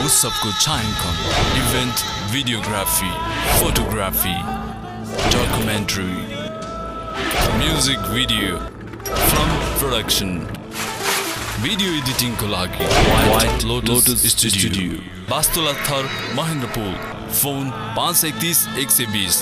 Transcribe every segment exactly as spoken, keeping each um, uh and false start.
उत्सवको छायाङ्कन, event videography, photography, documentary, music video, film production, video एडिटिङको लागि व्हाइट लोटस स्टुडियो, वास्तुला थर, महेन्द्रपुर, फोन पाँच सय एकतिस एक सय बीस।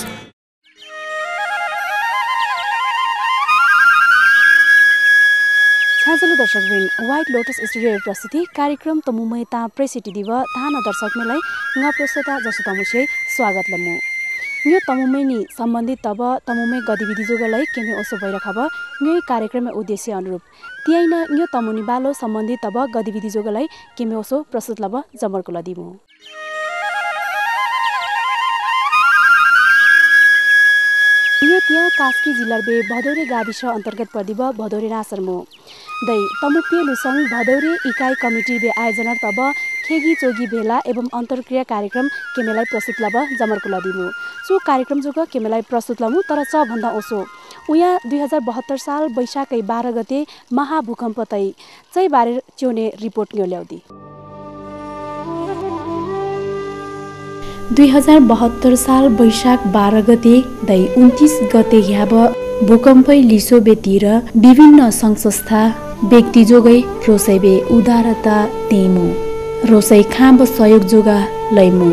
छाजलु दर्शकवृन्द, व्हाइट लोटस स्टुडियो प्रस्तुति कार्यक्रम तमुमै ता प्रेसिटी दिव ताना दर्शक मेलाई न प्रस्तुता जसो तमुसे स्वागत लमु न्यो तमुमै नि सम्बन्धित तब तमुमै गतिविधि जोगलाई केमे ओसो भइरखब न्यो कार्यक्रम उद्देश्य अनुरूप तियाइन न्यो तमुनि बालो सम्बन्धित तब गतिविधि जोगलाई केमे ओसो प्रस्तुत लब जमर्को लदिमु। यो त्यहाँ कास्की जिल्लाबे भदौरे गाविस अन्तर्गत पर्दिब भदौरे नासरमु दै तमुपिय लुसङ भदौरे इकाइ कमिटी बे आयोजना तब खेगी चोगी भेला एवं अन्तर्क्रिया कार्यक्रम केमेलाई प्रस्तुत लब जमर्को लदिमु। सो कार्यक्रम जुग केमेलाई प्रस्तुत लमु तर च भन्दा ओसो उया दुई हजार बहत्तर साल वैशाखै बाह्र गते महाभूकम्प तै चै बारे च्योने रिपोर्ट न्यो ल्याउदी। दुई हजार बहत्तर साल वैशाख बाह्र गते दै उन्तिस गते याब भूकम्पै लिसो बेतिर विभिन्न सङ्घ संस्था व्यक्ति जोगै रोसैबे उदारता तेमु रोसै खाँब सहयोग जोगा लैमु।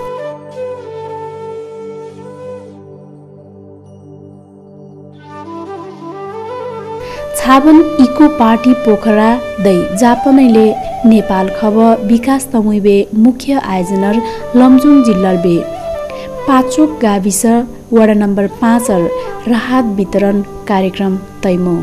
छाबन इको पार्टी पोखरा दै जापानैले नेपाल खब विकास तमुइबे मुख्य आयोजनर लमजुङ जिल्लाबे पाचोक गाविस वडा नम्बर पाँच राहत वितरण कार्यक्रम तैमो।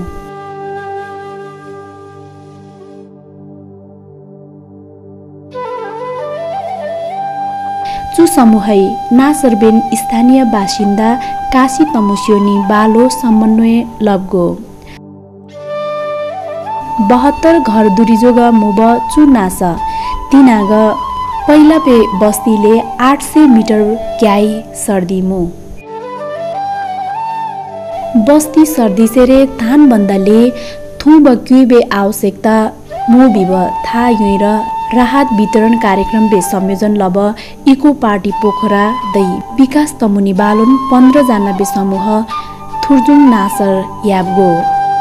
चु समूहै नासरबेन स्थानीय बासिन्दा काशी तमुस्योनी बालो समन्वय लब्गो बहत्तर घर दुरीजोग मुब चुनास तिनाग पहिला पे बस्तीले आठ सय मिटर क्याई सर्दिमु बस्ती सर्दिसेरे थान बन्दाले थु बक्युबे आवश्यकता मु बिब था युइर राहत वितरण कार्यक्रम बे संयोजन लब इको पार्टी पोखरा दै विकास तमुनी बालोन पन्ध्र जना बे समूह थुर्जुङ नासर याबगो।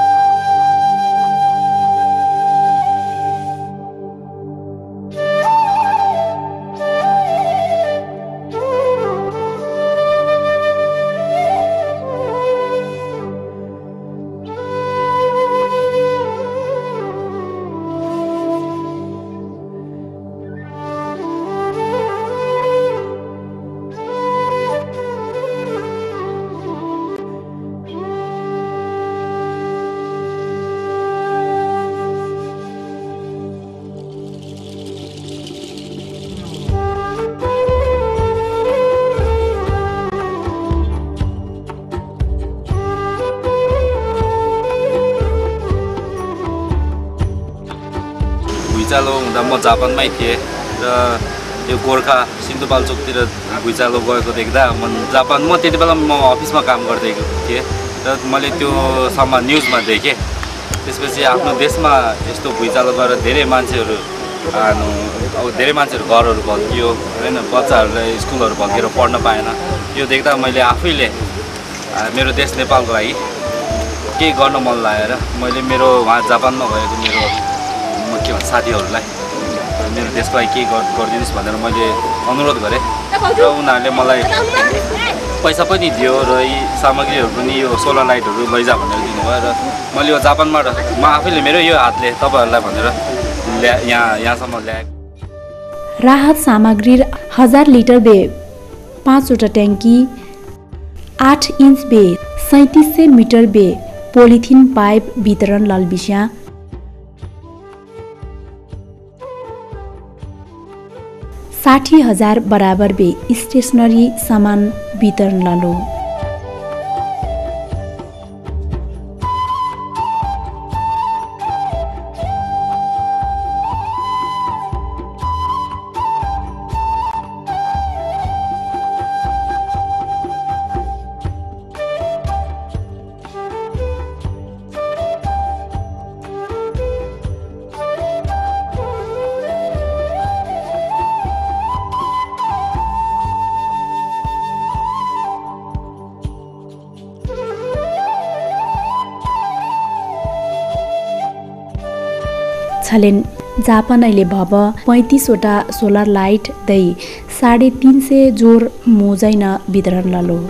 भुइँचालो हुँदा म जापानमै थिएँ र यो गोर्खा सिन्धुपाल्चोकतिर भुइँचालो गएको देख्दा म जापान म त्यति बेला म अफिसमा काम गर्दै थिएँ र मैले त्यो सम न्युजमा देखेँ। त्यसपछि आफ्नो देशमा यस्तो भुइँचालो गरेर धेरै मान्छेहरू अब धेरै मान्छेहरू घरहरू भत्कियो होइन, बच्चाहरूलाई स्कुलहरू भत्केर पढ्न पाएन। यो देख्दा मैले आफैले मेरो देश नेपालको लागि केही गर्न मन लागेर मैले मेरो वहाँ जापानमा भएको मेरो के भन्छ साथीहरूलाई मेरो देशको लागि केही गरिदिनुहोस् भनेर मैले अनुरोध गरेँ र उनीहरूले मलाई पैसा पनि दियो र यी सामग्रीहरू पनि यो सोलर लाइटहरू लैजा भनेर दिनुभयो र मैले यो जापानबाट म आफैले मेरो यो हातले तपाईँहरूलाई भनेर ल्या यहाँ यहाँसम्म ल्याएँ। राहत सामग्री हजार लिटर बे पाँचवटा ट्याङ्की आठ इन्च बे सैँतिस सय मिटर बे पोलिथिन पाइप वितरण ललबिस्या साठी हजार बराबर बे स्टेशनरी सामान वितरण ललो। छलेन जापानैले भब पैँतिसवटा सोलर लाइट दै साढे तीन सय जोर मोजैन वितरण ललो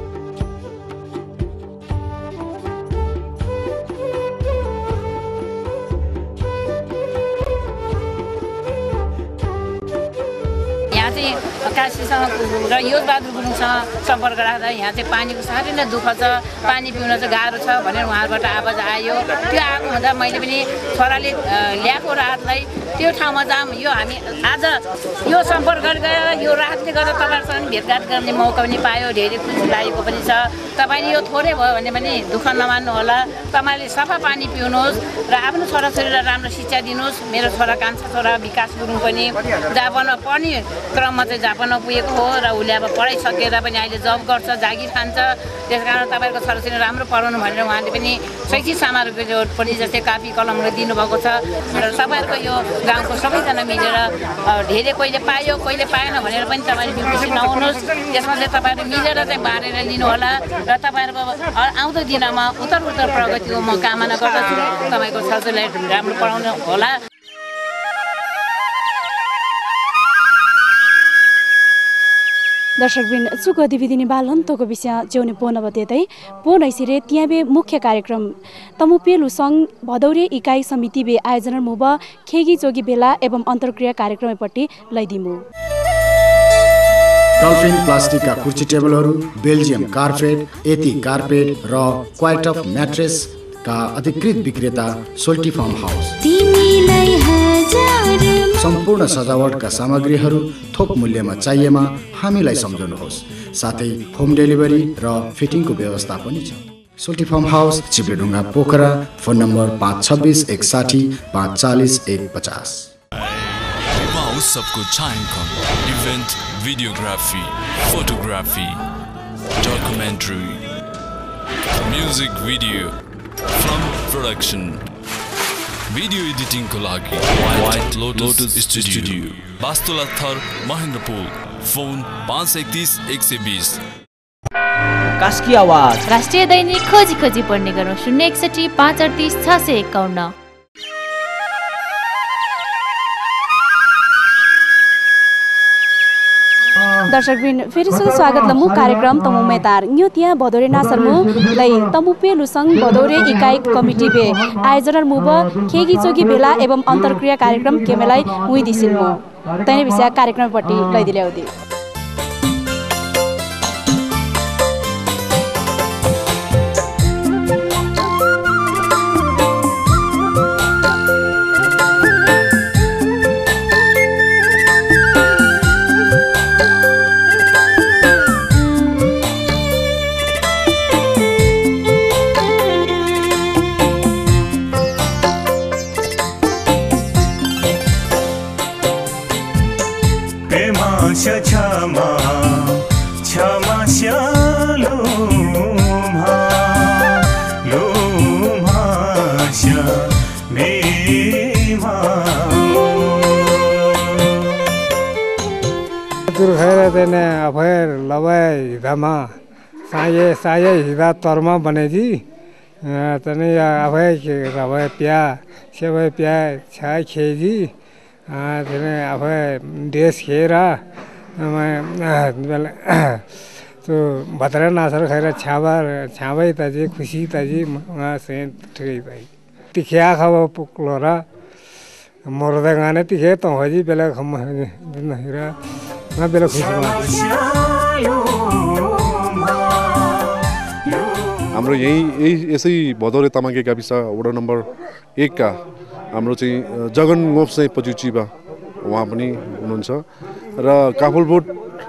काशीसँग र योगबहादुर गुरुङसँग सम्पर्क राख्दा यहाँ चाहिँ पानीको साह्रै नै दुःख छ, पानी पिउन चाहिँ गाह्रो छ भनेर उहाँबाट आवाज आयो। त्यो आएको हुँदा मैले पनि छोराले ल्याएको राहतलाई त्यो ठाउँमा जाम यो हामी आज यो सम्पर्क गरेर यो राहतले गर्दा तपाईँहरूसँग भेटघाट गर्ने मौका पनि पायो, धेरै खुसी लागेको पनि छ। तपाईँले यो थोरै भयो भने पनि दुःख नमान्नु होला, तपाईँले सफा पानी पिउनुहोस् र आफ्नो छोराछोरीलाई राम्रो शिक्षा दिनुहोस्। मेरो छोरा कान्छा छोरा विकास गुरुङ पनि जापानमा पढ्ने क्रममा चाहिँ जापानमा पुगेको हो र उसले अब पढाइसकेर पनि अहिले जब गर्छ, जागिर खान्छ। त्यस कारण तपाईँको छोराछोरी राम्रो पढाउनु भनेर उहाँले पनि शैक्षिक सामग्रीको पनि जस्तै कापी कलमहरू दिनुभएको छ र तपाईँहरूको यो गाउँको सबैजना मिलेर धेरै कोहीले पायो कोहीले पाएन भनेर पनि तपाईँले खुसी नहुनुहोस्। त्यसमा चाहिँ तपाईँहरू मिलेर चाहिँ बाँडेर लिनुहोला र तपाईँहरूको आउँदो दिनमा उत्तर उत्तर प्रगतिको म कामना गर्दछु। तपाईँको छोराछोरीलाई राम्रो पढाउनु होला। दर्शकबिन चु गतिविधि निबालन्तको विषय च्याउने पोन बतेतै पोन ऐसिरे त्याबे मुख्य कार्यक्रम तमुपेलु संघ भदौरे इकाई समिति बे आयोजना मुब खेगी जोगी बेला एवं अन्तर्क्रिया कार्यक्रमपट्टि लैदिमु। डल्फिन प्लास्टिकका कुर्सी टेबलहरू, बेल्जियम कार्पेट, एती कार्पेट र क्वाइट अफ म्याट्रेस का अधिकृत विक्रेता सोल्टी फार्म हाउस। सम्पूर्ण सजावटका सामग्रीहरू थोक मूल्यमा चाहिएमा हामीलाई सम्झनुहोस्। साथै होम डेलिभरी र फिटिङको व्यवस्था पनि छ। Soaltee farm house, Chipledhunga, Pokhara. Phone number पाँच छब्बिस एकसाठी पाँच चालिस एक पचास। सबको छायांकन, event videography, photography, documentary, music video, film production, video editing को लागि व्हाइट लोटस स्टुडियो, बास्तोला थर, महेन्द्रपुर। फोन पाँच एकतीस एक सौ बीस। कास्की आवाज राष्ट्रिय दैनिक खोजी खोजी पढ्ने गरौँ शून्य एकसठी पाँच अडतिस छ सय एकाउन्न। दर्शकबिन फेरि सुरु स्वागत लमु कार्यक्रम तमु मेतार न्यू त्या भदौरे नासरमु लै तमुपे लुसंग भदौरे इकाई कमिटी बे आयोजना मुब खेगी चोगी भेला एवं अन्तर्क्रिया कार्यक्रम केमेलाई मुइ दिसिनमु तैने विषय कार्यक्रमपट्टि लैदिले आउदी। क्षमा क्षमा श्यालो मा लो माशा मेमा दुर खैर देने अफेर लवाय हिदामा साये साये हिदा तरमा बनेजी तने अफे के रवाय प्या सेवे प्या छा खेजी तेने अफे देश खेरा तो भद्रा नासर खैर छावा छावा ताजे खुशी ताजे वहाँ से ठगी भाई तिखिया खावा पुकलोरा मोरदा गाने तिखे तो हजी बेला खम नहिरा ना बेला खुशी हाम्रो यही यही यसै भदौरे तामाके गाविस वडा नम्बर एक का हाम्रो चाहिँ जगन गोप चाहिँ पजुचीबा उहाँ पनि हुनुहुन्छ र काफलबोट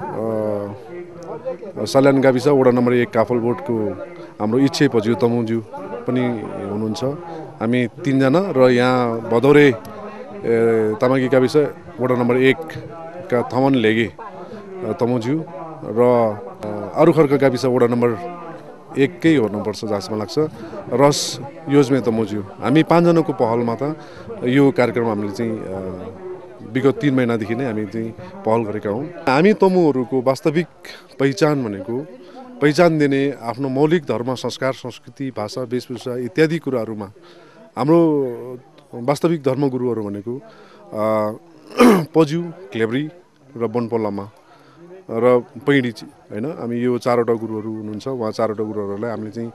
सल्यान गाविस वडा नम्बर एक काफलबोटको हाम्रो इच्छे पज्यू तमुज्यू पनि हुनुहुन्छ। हामी तीनजना र यहाँ भदौरे तामाकी गाविस वडा नम्बर एक का थमन लेगे तमुज्यू र अरू खर्का गाविस वडा नम्बर एकै हुनुपर्छ जसमा लाग्छ रस योजमे तमुज्यू। हामी पाँचजनाको पहलमा त यो कार्यक्रम हामीले चाहिँ विगत तीन महिनादेखि नै हामी चाहिँ पहल गरेका हौँ। हामी तमुहरूको वास्तविक पहिचान भनेको पहिचान दिने आफ्नो मौलिक धर्म संस्कार संस्कृति भाषा वेशभूषा इत्यादि कुराहरूमा हाम्रो वास्तविक धर्मगुरुहरू भनेको पज्यू, क्लेब्री र बनपल्लामा र पैडी होइन। हामी यो चारवटा गुरुहरू हुनुहुन्छ, उहाँ चारवटा गुरुहरूलाई हामीले चाहिँ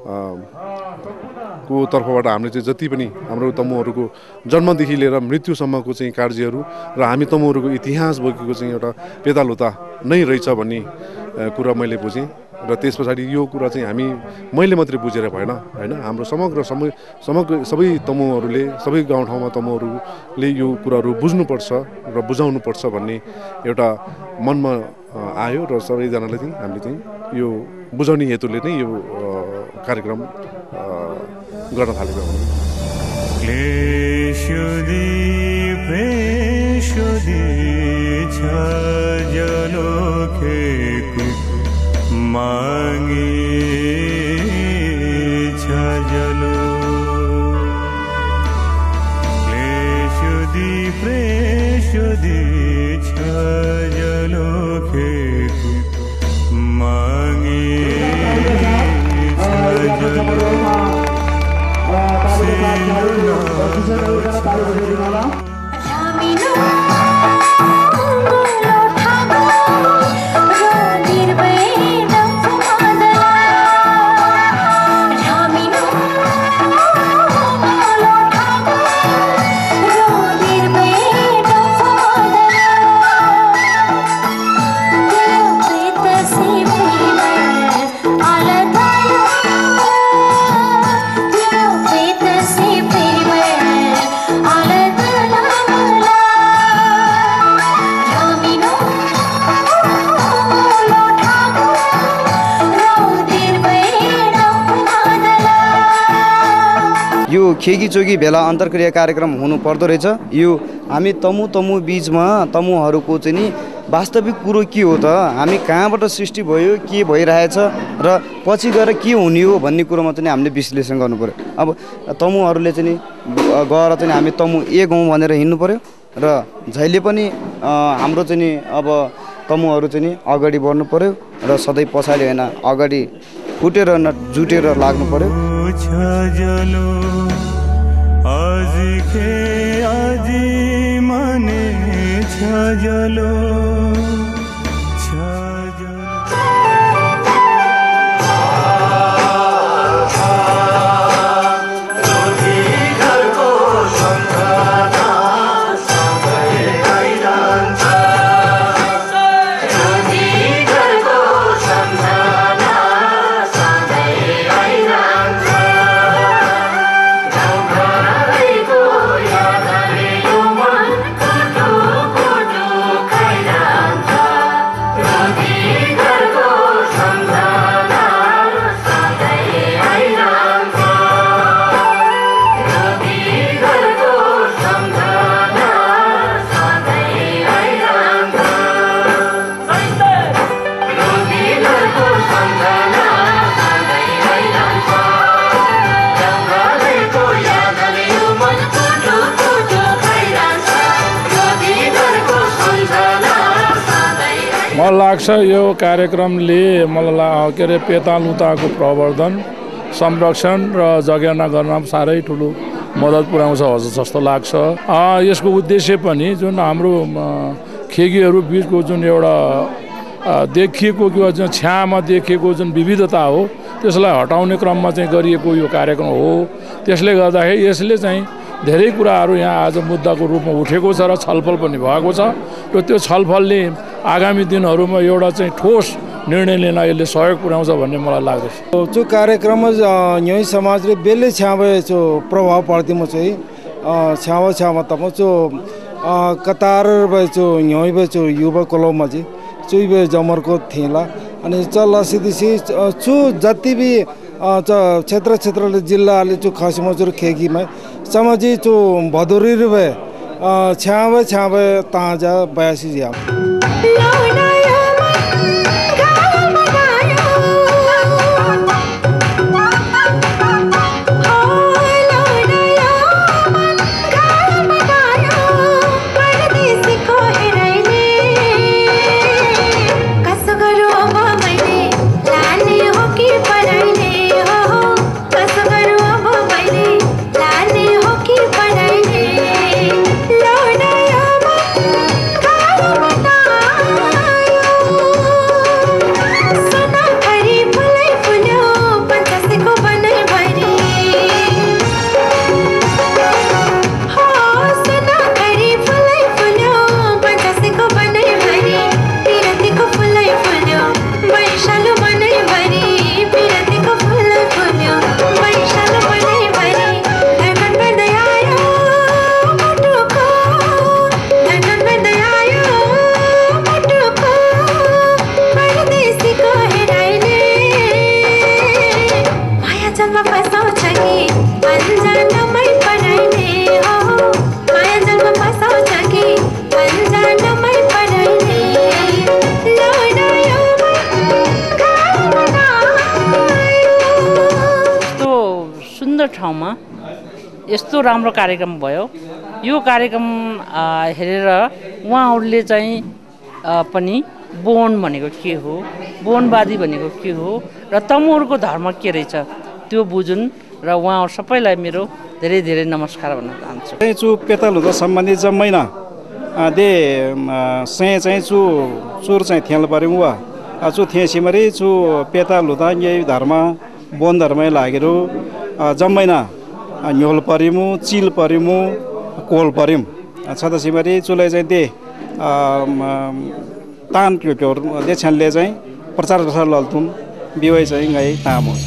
को तर्फबाट हामीले चाहिँ जति पनि हाम्रो तमुहरूको जन्मदेखि लिएर मृत्युसम्मको चाहिँ कार्यहरू र हामी तमुहरूको इतिहास बोकेको चाहिँ एउटा पेदालुता नै रहेछ भन्ने कुरा मैले बुझेँ। र त्यस पछाडि यो कुरा चाहिँ हामी मैले मात्रै बुझेर भएन होइन, हाम्रो समग्र समय समग्र सबै तमुहरूले सबै गाउँठाउँमा तमुहरूले यो कुराहरू बुझ्नुपर्छ र बुझाउनुपर्छ भन्ने एउटा मनमा आयो र सबैजनाले चाहिँ हामीले चाहिँ यो बुझाउने हेतुले नै यो कार्यक्रम गर्न थालेको हो। मांगे छजलो क्लेशुदी प्रेशुदी छजलो खेकु मांगे छजलो खेगी चोगी भेला अन्तर्क्रिया कार्यक्रम हुनु पर्दो रहेछ। यो हामी तमु तमु बीचमा तमुहरूको चाहिँ नि वास्तविक कुरो के हो त, हामी कहाँबाट सृष्टि भयो, के भइरहेछ र पछि गएर के हुने हो भन्ने कुरोमा चाहिँ हामीले विश्लेषण गर्नु पर्यो। अब तमुहरूले चाहिँ नि गएर चाहिँ हामी तमु ए गाउँ भनेर हिँड्नु पर्यो र जहिले पनि हाम्रो चाहिँ नि अब तमुहरू चाहिँ नि अगाडि बढ्नु पर्यो र सधैँ पछाडि होइन अगाडि फुटेर न जुटेर लाग्नु पर्यो। आजी के आजी मने छजलो मलाई लाग्छ यो कार्यक्रमले मलाई के अरे पेतालुताको प्रवर्धन, संरक्षण र जगेर्ना गर्न साह्रै ठुलो मद्दत पुर्याउँछ जस्तो लाग्छ। यसको उद्देश्य पनि जुन हाम्रो खेगीहरू बिचको जुन एउटा देखिएको जुन छ्यामा देखिएको जुन विविधता हो त्यसलाई हटाउने क्रममा चाहिँ गरिएको यो कार्यक्रम हो। त्यसले गर्दाखेरि यसले चाहिँ धेरै कुराहरू यहाँ आज मुद्दाको रूपमा उठेको छ र छलफल पनि भएको छ र त्यो छलफलले आगामी दिनहरूमा एउटा चाहिँ ठोस निर्णय लिन यसले सहयोग पुर्याउँछ भन्ने मलाई लाग्दछ। जो कार्यक्रम यही समाजले बेले छ्यावे जो प्रभाव पर्दी म चाहिँ छ्यावा छ्यावा तम जो कतार जो यही बे जो युवा कोलोमा जी चुई बे जमर को थेला अनि चल सिधि सी चु जति भी क्षेत्र क्षेत्रले जिल्लाले जो खास मजुर खेगीमा समाजी जो भदोरी रे छ्यावे छ्यावे ताजा बयासी जिया पढ़ाई सुन्दर ठाउँमा यस्तो राम्रो कार्यक्रम भयो। यो कार्यक्रम हेरेर उहाँहरूले चाहिँ पनि बोन भनेको के हो, बोनवादी भनेको के हो र तमुहरूको धर्म के रहेछ त्यो बुझुन् र उहाँहरू सबैलाई मेरो धेरै धेरै नमस्कार भन्न चाहन्छु। चु पेतल हुँदा सम्बन्धित जम्मैना दे से चाहिँ चु चुर चाहिँ थेल पर्यौँ वा चु थेसिमरी चु पेतल हुँदा यही धर्म बोन धर्मै लागेरो जम्मैना न्योल पर्यौँ चिल पर्यौँ कोल पर्यौँ छदसिमरी चुलाई चाहिँ दे तान क्योर दे छनले चाहिँ प्रचार प्रसार लल्थुम बिवै चाहिँ गाई ताम हुन्छ।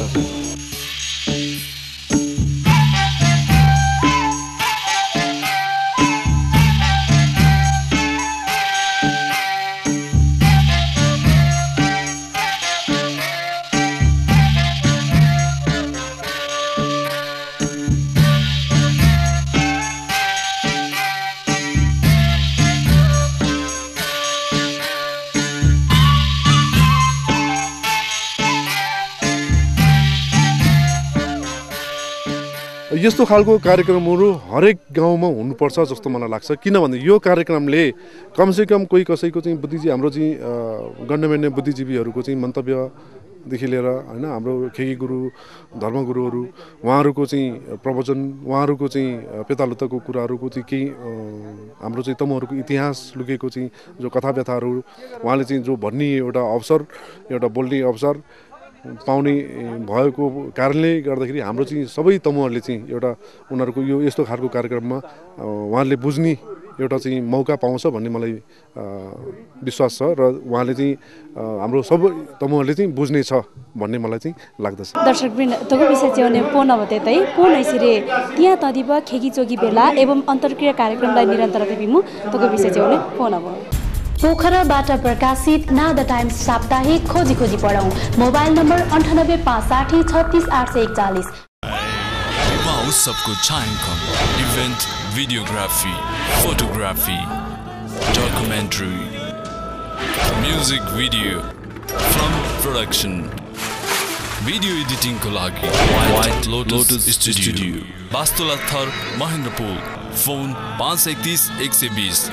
यस्तो खालको कार्यक्रमहरू हरेक गाउँमा हुनुपर्छ जस्तो मलाई लाग्छ। किनभने यो कार्यक्रमले कमसेकम कोही कसैको चाहिँ बुद्धिजीवी हाम्रो चाहिँ गण्यमान्य बुद्धिजीवीहरूको चाहिँ मन्तव्यदेखि लिएर होइन हाम्रो खेगी गुरु धर्मगुरुहरू उहाँहरूको चाहिँ प्रवचन उहाँहरूको चाहिँ पेतालुताको कुराहरूको चाहिँ केही हाम्रो चाहिँ तमुहरूको इतिहास लुकेको चाहिँ जो कथा व्यथाहरू उहाँले चाहिँ जो भन्ने एउटा अवसर एउटा बोल्ने अवसर पाउने भएको कारणले गर्दाखेरि हाम्रो चाहिँ सबै तमुहरूले चाहिँ एउटा उनीहरूको यो यस्तो खालको कार्यक्रममा उहाँले बुझ्ने एउटा चाहिँ मौका पाउँछ भन्ने मलाई विश्वास छ र उहाँले चाहिँ हाम्रो सबै तमुहरूले चाहिँ बुझ्ने छ भन्ने मलाई चाहिँ लाग्दछ। दर्शकवृन्द तको विषय चाहिँ पो नभते तै पो नैसिरे त्यहाँ तदिब खेगी चोगी बेला एवं अन्तर्क्रिया कार्यक्रमलाई निरन्तरता दिमु तको विषय चाहिँ पो नभ पोखराबाट प्रकाशित ना द टाइम्स साप्ताहिक खोजी खोजी पढौं मोबाइल नम्बर अन्ठानब्बे पाँच साठी छत्तीस आठ सय एकचालीस। सबको छायांकन event videography photography documentary music video film production video editing को लागि व्हाइट लोटस स्टूडियो बास्तोला थर महेन्द्रपुर फोन पाँच एकतीस एक सौ बीस।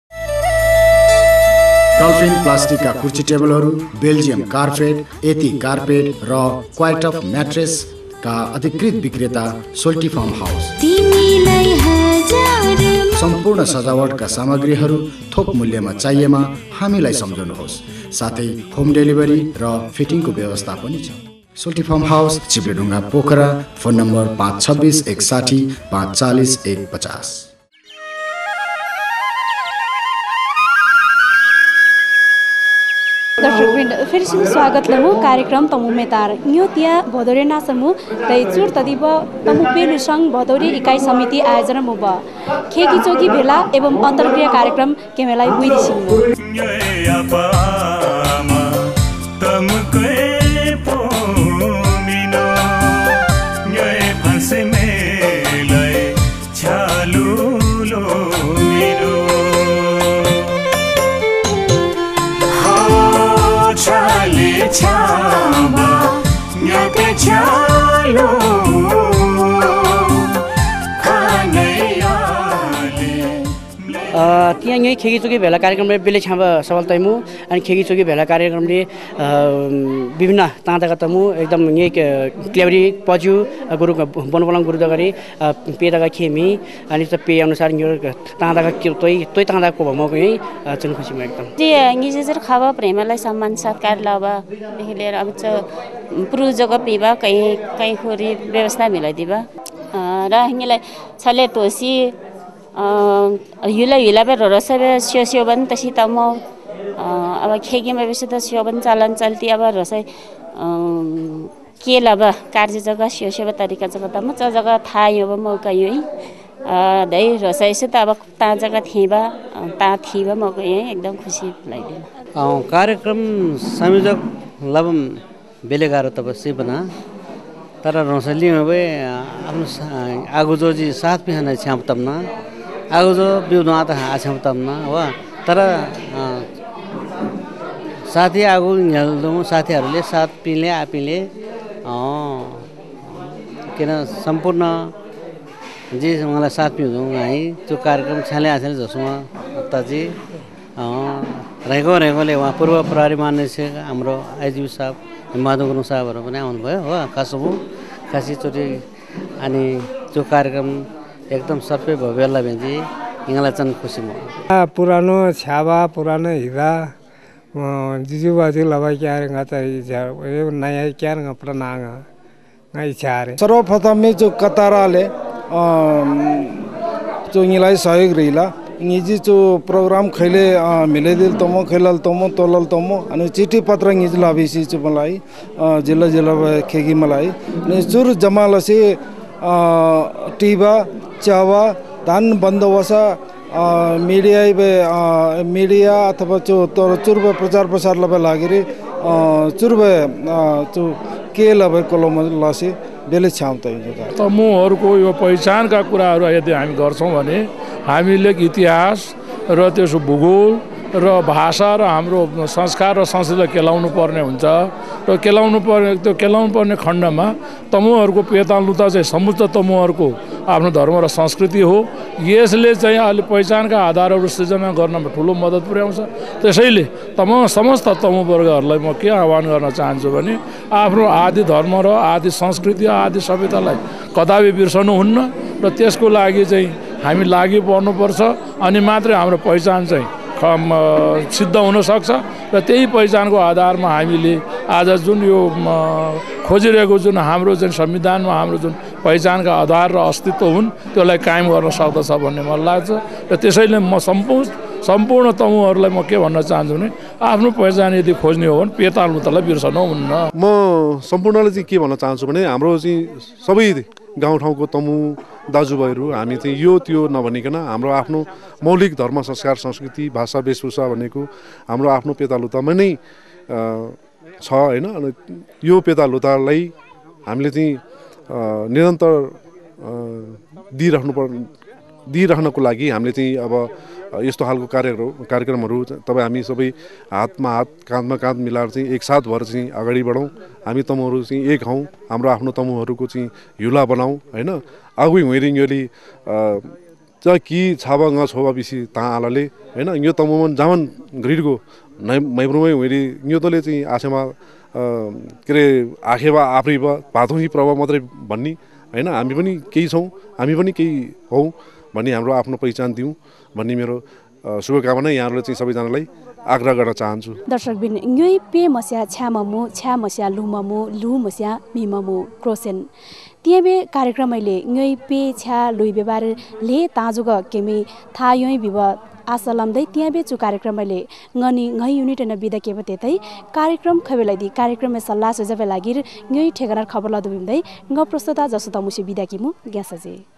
डल्फिन प्लास्टिकका कुर्सी टेबलहरू बेल्जियम कार्पेट एती कार्पेट र क्वाइट अफ म्याट्रेस का अधिकृत विक्रेता सोल्टी फार्म हाउस सम्पूर्ण सजावटका सामग्रीहरू थोक मूल्यमा चाहिएमा हामीलाई सम्झनुहोस्। साथै होम डेलिभरी र फिटिङको व्यवस्था पनि छ। Soaltee farm house Chipledhunga Pokhara phone number पाँच छब्बिस एकसाठी पाँच चालिस एक पचास। दर्शकवृन्द फेरि सुन स्वागत लमु कार्यक्रम तमु मेतार न्यो त्या भदौरे नासमु तै चुर तदिब तमु पेलु संघ भदौरे इकाइ समिति आयोजना मुब खेगी चोगी भेला एवं अन्तर्क्रिया कार्यक्रम केमेलाई हुइदिसिमु। त्यहाँ यही खेगी चोगी भेला कार्यक्रमले बेले छाँब सवाल तैमु अनि खेगी चोगी भेला कार्यक्रमले विभिन्न ताँदाका तमु एकदम यही क्लेवरी पज्यू गुरु बनबलाङ गुरुदगरी पेदाका खेमी अनि त पे अनुसार यो ताँदाका तोइ तोइ ताँदाको भमको यही चुन खुसीमा एकदम जे गिजेजर खावा प्रेमलाई सम्मान सत्कार लावा देखि लिएर अब पुरु जग्गा पिबा कहीं कहीं खोरी व्यवस्था मिलाइदिबा र हिँलाई छले तोसी हिला हिला पे रसबे स्यो स्यो बन तसी तम अब खेगीमा बेसी त स्यो बन चलन चल्ती अब रसै के लब कार्य जग्गा स्यो स्यो तरिका जग्गा तम च जग्गा था यो मौका यो दै रसै से त अब ता जग्गा थिबा ता थिबा मौका यो एकदम खुसी लागिदिन। कार्यक्रम संयोजक लबम बेलेगारो तब से बना तर रसली में वे आफ्नो आगो जोजी साथ बिहान छ्याप तमना आगो जो बिउना त आछम तमना वा तर साथी आगो हेल्दो साथीहरूले साथ पिले आपिले किन सम्पूर्ण जे मलाई साथ में हुँ है जो कार्यक्रम छाले आछले जसमा ताजी रहेको रहेकोले उहाँ पूर्व प्रहरी महानिरीक्षक हाम्रो आइजिपी साहब माधव गुरुङ साहबहरू पनि आउनुभयो हो खासमा खासीचोटि अनि त्यो कार्यक्रम एकदम सबै भव्यला भेजी यहाँलाई चाहिँ खुसी म पुरानो छावा पुरानो हिरा जिजुबाजी लबाई क्या गाता नयाँ क्या अपना नांग इच्छा सर्वप्रथम में जो कताराले जो यिनलाई सहयोग रहिला निजी जो प्रोग्राम खैले मिलाइदिल तमो खैलाल तमो तोलाल तमो अनि चिठी पत्र निजी लाभिसी चाहिँ मलाई जिल्ला जिल्ला खेगी मलाई अनि सुर जमालसी टिबा चावा धान बन्दोबस्त मिडिया मिडिया अथवा जो चुर्ब प्रचार प्रसार लबे लागेरी चुर्ब जो के लबे कोलम लसी बेले छाउँदै तमुहरूको यो पहिचानका कुराहरू यदि हामी गर्छौँ भने हामीले इतिहास र त्यसो भूगोल र भाषा र हाम्रो संस्कार र संस्कृतिलाई केलाउनु पर्ने हुन्छ र केलाउनु पर्ने त्यो केलाउनु पर्ने खण्डमा तमुहरूको पेताल लुता चाहिँ समुच्च तमुहरूको आफ्नो धर्म र संस्कृति हो। यसले चाहिँ अहिले पहिचानका आधारहरू सृजना गर्नमा ठुलो मद्दत पुर्याउँछ। त्यसैले तम समस्त तमु वर्गहरूलाई म के आह्वान गर्न चाहन्छु भने आफ्नो आदि धर्म र आदि संस्कृति आदि सभ्यतालाई कदापि बिर्सनुहुन्न र त्यसको लागि चाहिँ हामी लागि पर्नुपर्छ अनि मात्रै हाम्रो पहिचान चाहिँ सिद्ध हुनसक्छ र त्यही पहिचानको आधारमा हामीले आज जुन यो खोजिरहेको जुन हाम्रो जुन संविधानमा हाम्रो जुन पहिचानका आधार र अस्तित्व हुन् त्यसलाई कायम गर्न सक्दछ भन्ने मलाई लाग्छ र त्यसैले म सम्पूर्ण सम्पूर्ण तमुहरूलाई म के भन्न चाहन्छु भने आफ्नो पहिचान यदि खोज्ने हो भने पेताल लुतालाई बिर्सनु हुन्न। म सम्पूर्णले चाहिँ के भन्न चाहन्छु भने हाम्रो चाहिँ सबै गाउँठाउँको तमु दाजुभाइहरू हामी चाहिँ यो त्यो नभनिकन हाम्रो आफ्नो मौलिक धर्म संस्कार संस्कृति भाषा वेशभूषा भनेको हाम्रो आफ्नो पेतालुतामा नै छ होइन। अनि यो पेतालुतालाई हामीले चाहिँ निरन्तर दिइराख्नु पर् दिइराख्नको लागि हामीले चाहिँ अब यस्तो खालको कार्यहरू कार्यक्रमहरू तपाईँ हामी सबै हातमा हात काँधमा काँध मिलाएर चाहिँ एकसाथ भएर चाहिँ अगाडि बढौँ। हामी तमुहरू चाहिँ एक हौँ, हाम्रो आफ्नो तमुहरूको चाहिँ हिउला बनाऊँ होइन। आगुई हुइरिङ योली चाहिँ कि छाबा ङ छोबा बिसी ता आलाले होइन यो तमुमन जामन ग्रिडको नै मैब्रुमै हुइरी यो तले चाहिँ आसेमा के अरे आखेबा आफ्रिबा भातौँ प्रभाव मात्रै भन्ने होइन। हामी पनि केही छौँ, हामी पनि केही हौँ भन्ने हाम्रो आफ्नो पहिचान दिउँ भन्ने मेरो शुभकामना यहाँहरूले चाहिँ सबैजनालाई आग्रह गर्न चाहन्छु। दर्शकबिन न्योइ पे मस्या छ्याममु छ्या मस्या लुममु लु मस्या मिममु क्रोसेन तियबे कार्यक्रमले न्योइ पे छ्या लुइ बेबार ले ताजुग केमी था योइ बिव आसलमदै तियबे चु कार्यक्रमले ngani ngai युनिट न बिदा केबे तेतै कार्यक्रम खबेलादि कार्यक्रममा सल्लाह सुझाव लागि न्योइ ठेगाना खबर लदुबिम्दै ग प्रस्तुता जसो तमुसे बिदा किमु ग्यासजे।